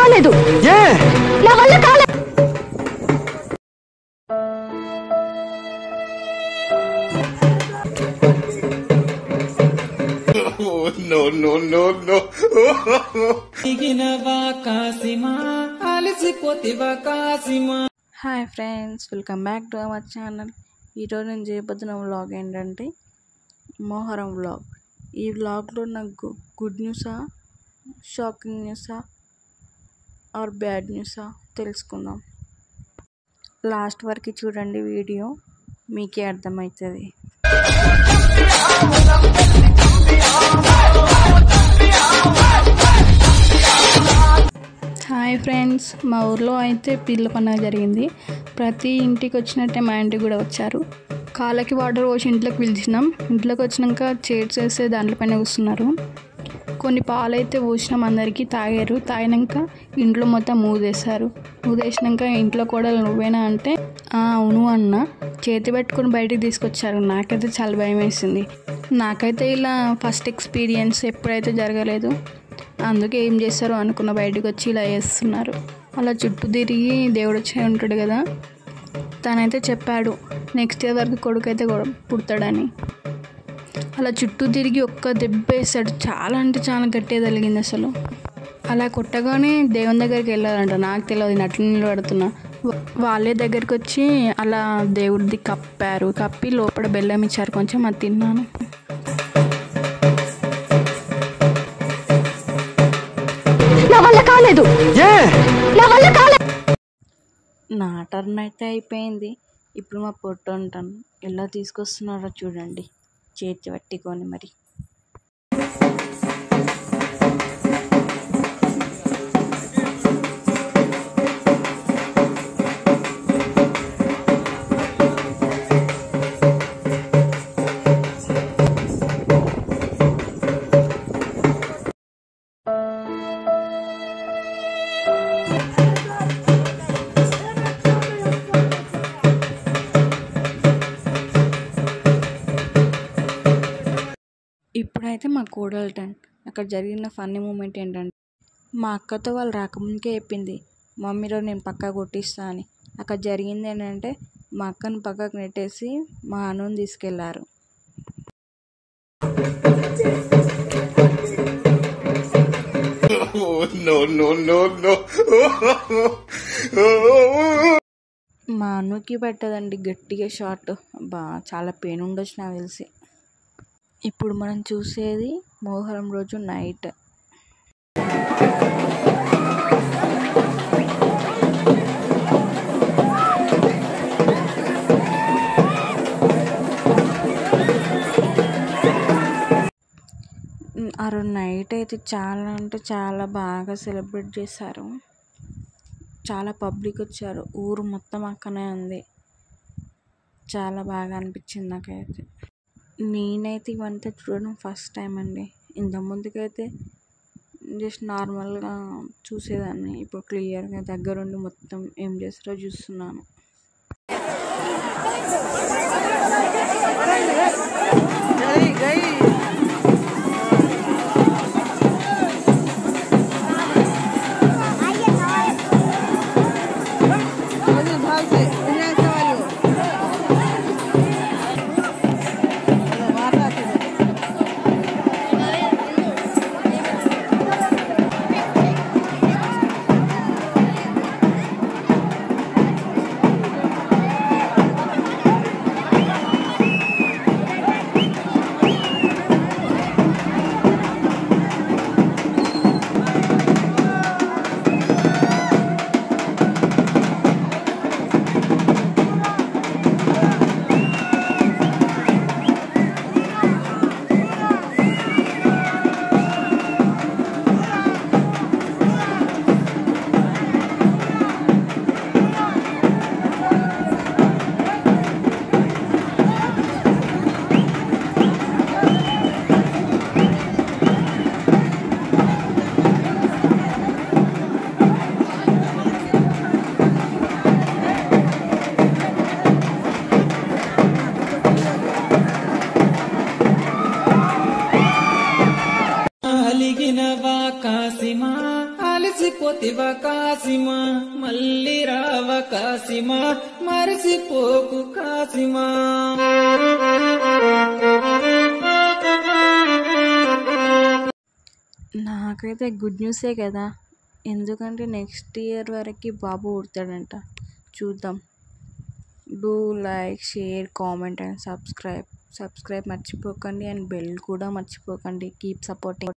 కాలేదు నా వల్ల కాలేదు. Hi friends, welcome back to our channel. ఈరోజు నేను చేయబోతున్న వ్లాగ్ ఏంటంటే మొహరం వ్లాగ్. ఈ వ్లాగ్లో నాకు గుడ్ న్యూసా, షాకింగ్ న్యూసా ఆర్ బ్యాడ్ న్యూసా తెలుసుకుందాం. లాస్ట్ వరకు చూడండి, వీడియో మీకే అర్థమవుతుంది. హాయ్ ఫ్రెండ్స్, మా ఊర్లో అయితే పీర్ల పండుగ జరిగింది. ప్రతి ఇంటికి వచ్చినట్టే మా ఇంటికి కూడా వచ్చారు. కాళ్ళకి వాటర్ పోసి ఇంట్లోకి పిలిచినాం. ఇంట్లోకి వచ్చినాక చైర్స్ వేస్తే దాంట్లో పైన కూర్చున్నారు. కొన్ని పాలు అయితే పోసినాం, అందరికీ తాగారు. తాగినాక ఇంట్లో మొత్తం మూదేశారు. మూదేసినాక ఇంట్లో కూడా నువ్వేనా అంటే అవును అన్న. చేతి పెట్టుకొని బయటికి తీసుకొచ్చారు. నాకైతే చాలా భయం వేసింది. నాకైతే ఇలా ఫస్ట్ ఎక్స్పీరియన్స్ ఎప్పుడైతే జరగలేదు. అందుకే ఏం చేస్తారో అనుకున్న, బయటకు వచ్చి ఇలా చేస్తున్నారు. అలా చుట్టూ తిరిగి దేవుడు వచ్చి ఉంటాడు కదా, తనైతే చెప్పాడు నెక్స్ట్ ఇయర్ వరకు కొడుకు అయితే పుడతాడని. అలా చుట్టూ తిరిగి ఒక్క దెబ్బ వేస్తాడు. చాలా అంటే చాలా గట్టిగా తగిలింది అసలు. అలా కొట్టగానే దేవుని దగ్గరికి వెళ్ళాలంట. నాకు తెలియదు, అట్లా నిలబడుతున్నా. వాళ్ళే దగ్గరికి వచ్చి అలా దేవుడిది కప్పారు. కప్పి లోపల బెల్లం ఇచ్చారు. కొంచెం అది తిన్నాను. నా టర్న్ అయితే అయిపోయింది. ఇప్పుడు మా పొట్టు ఉంటాను. ఎలా తీసుకొస్తున్నారో చూడండి, చేతి పట్టుకొని మరి. ఇప్పుడైతే మా కోడలు టర్న్. అక్కడ జరిగిన ఫన్నీ మూమెంట్ ఏంటంటే, మా అక్కతో వాళ్ళు రాకముందుకే చెప్పింది, మమ్మీలో నేను పక్కా కొట్టిస్తా అని. అక్కడ జరిగింది ఏంటంటే, మా అక్కను పక్కకు నెట్టేసి మా అన్నను తీసుకెళ్లారు. మా అన్నకి పట్టదండి గట్టిగా షాట్. చాలా పెయిన్ ఉండొచ్చు నాకు తెలిసి. ఇప్పుడు మనం చూసేది మొహరం రోజు నైట్. ఆ రోజు నైట్ అయితే చాలా అంటే చాలా బాగా సెలబ్రేట్ చేశారు. చాలా పబ్లిక్ వచ్చారు. ఊరు మొత్తం అక్కనే ఉంది. చాలా బాగా అనిపించింది నాకైతే. నేనైతే ఇవంతా చూడడం ఫస్ట్ టైం అండి. ఇంతకుముందుకైతే జస్ట్ నార్మల్గా చూసేదాన్ని. ఇప్పుడు క్లియర్గా దగ్గరుండి మొత్తం ఏం చేస్తారో చూస్తున్నాను. మరిసిపోతివ కాసిమా మళ్ళీ రావ కాసిమా మరిసిపోకు కాసిమా. నాకైతే గుడ్ న్యూసే కదా, ఎందుకంటే నెక్స్ట్ ఇయర్ వరకు బాబు పుడతాడంట. చూద్దాం. Do like, share, comment and subscribe మర్చిపోకండి. అండ్ బెల్ కూడా మర్చిపోకండి. Keep supporting.